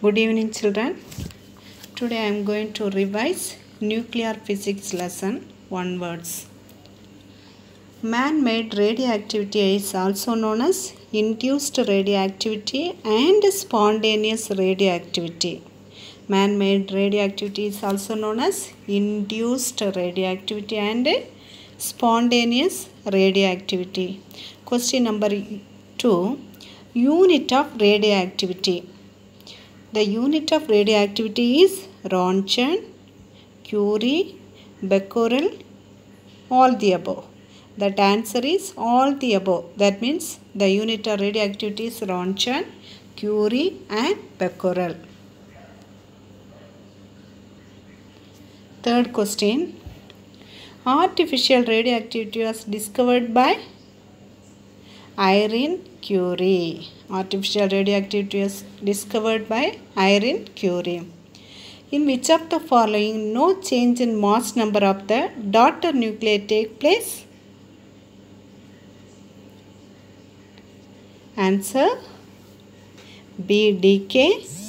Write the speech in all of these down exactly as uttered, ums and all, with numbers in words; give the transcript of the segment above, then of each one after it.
Good evening, children. Today I am going to revise nuclear physics lesson one words. Man-made radioactivity is also known as induced radioactivity and spontaneous radioactivity. Man-made radioactivity is also known as induced radioactivity and spontaneous radioactivity. Question number two. Unit of radioactivity. The unit of radioactivity is Roentgen, Curie, Becquerel, all the above. That answer is all the above. That means the unit of radioactivity is Roentgen, Curie and Becquerel. Third question. Artificial radioactivity was discovered by Irene Curie. Artificial radioactivity was discovered by Irene Curie. In which of the following no change in mass number of the daughter nuclei take place? Answer B. Decay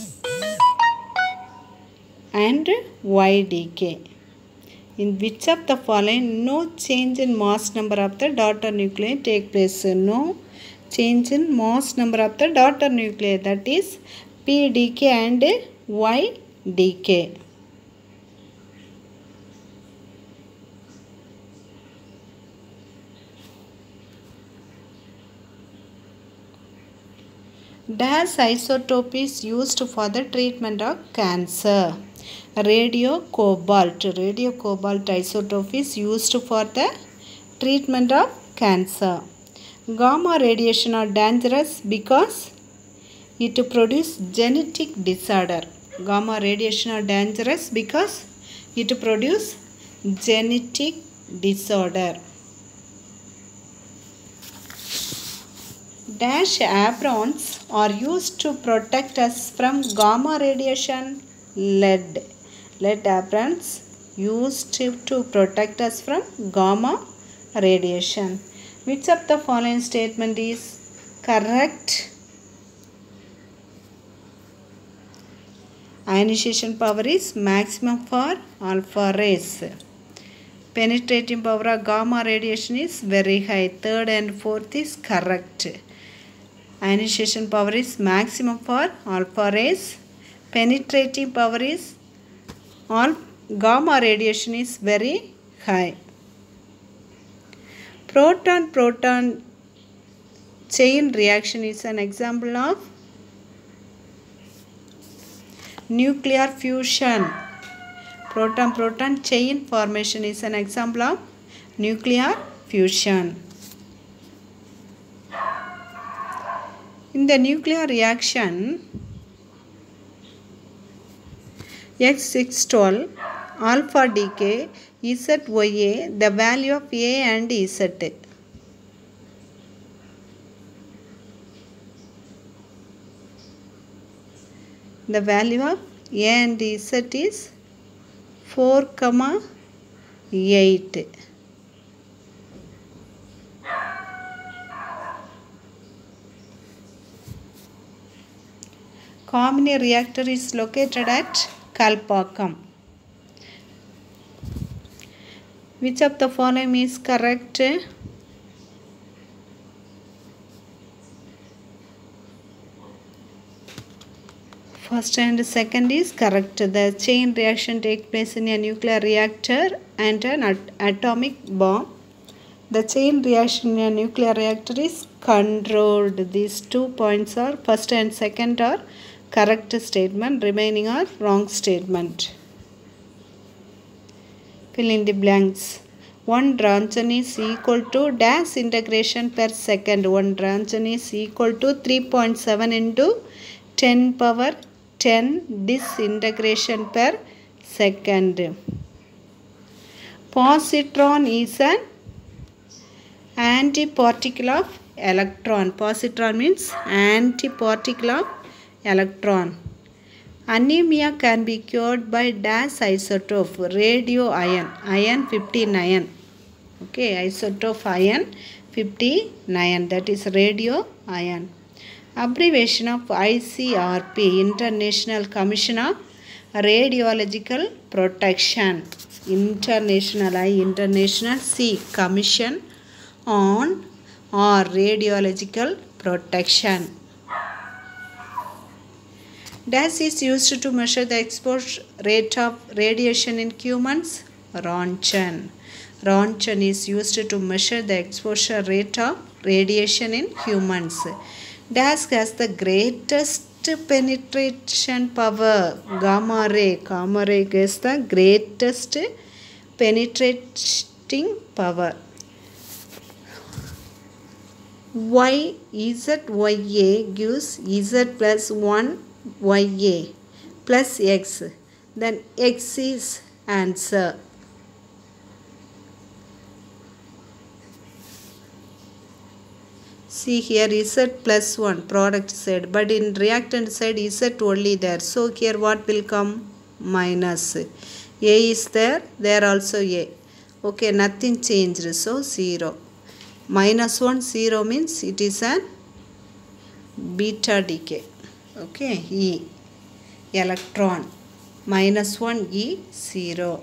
and Y. Decay. In which of the following no change in mass number of the daughter nuclei take place? No change in mass number of the daughter nuclei, that is P decay and Y decay. Dash isotope is used for the treatment of cancer. Radio cobalt. Radio cobalt isotope is used for the treatment of cancer. Gamma radiation are dangerous because it produces genetic disorder. Gamma radiation are dangerous because it produces genetic disorder. Dash aprons are used to protect us from gamma radiation. Lead. Lead aprons used to protect us from gamma radiation. Which of the following statement is correct? Ionization power is maximum for alpha rays. Penetrating power of gamma radiation is very high. Third and fourth is correct. Ionization power is maximum for alpha rays. Penetrating power is all gamma radiation is very high. Proton-proton chain reaction is an example of nuclear fusion. Proton-proton chain formation is an example of nuclear fusion. In the nuclear reaction, X six twelve alpha decay Z Y A, the value of A and Z. The value of A and Z is four comma eight. Comini reactor is located at Kalpakkam. Which of the following is correct? First and second is correct. The chain reaction takes place in a nuclear reactor and an at atomic bomb. The chain reaction in a nuclear reactor is controlled. These two points are first and second are correct statement. Remaining are wrong statement. Fill in the blanks. one Roentgen is equal to dash integration per second. one Roentgen is equal to three point seven into ten power ten disintegration per second. Positron is an antiparticle of electron. Positron means antiparticle of electron. Anemia can be cured by dash isotope. Radio iron. Iron fifty-nine. Okay, isotope iron fifty-nine. That is radio iron. Abbreviation of I C R P, International Commission of Radiological Protection. International I, International C, Commission on or Radiological Protection. Dash is used to measure the exposure rate of radiation in humans. Roentgen. Roentgen is used to measure the exposure rate of radiation in humans. Dash has the greatest penetration power. Gamma ray. Gamma ray has the greatest penetrating power. Y, Z Y A gives Z plus one Y A plus X. Then X is answer. See here Z plus one product side, but in reactant side Z only there. So here what will come? Minus. A is there, there also A. Okay, nothing changed, so zero. Minus one, zero means it is an beta decay. Okay, E. Electron. Minus one, E, zero.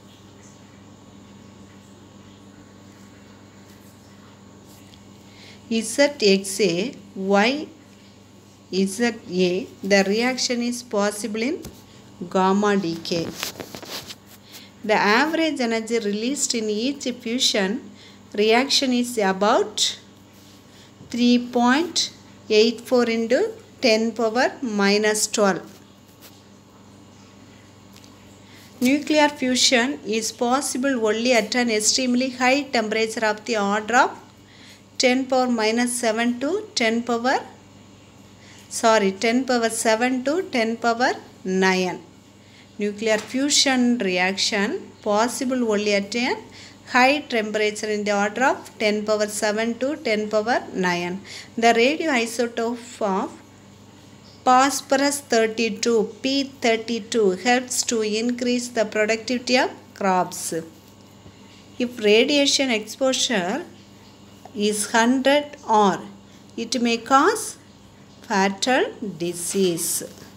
Z X A, Y Z A, the reaction is possible in gamma decay. The average energy released in each fusion reaction is about three point eight four into ten power minus twelve. Nuclear fusion is possible only at an extremely high temperature of the order of ten power minus seven to ten power sorry ten power seven to ten power nine. Nuclear fusion reaction possible only at a high temperature in the order of ten power seven to ten power nine. The radioisotope of phosphorus thirty-two, P thirty-two, helps to increase the productivity of crops. If radiation exposure is one hundred or it may cause fatal disease.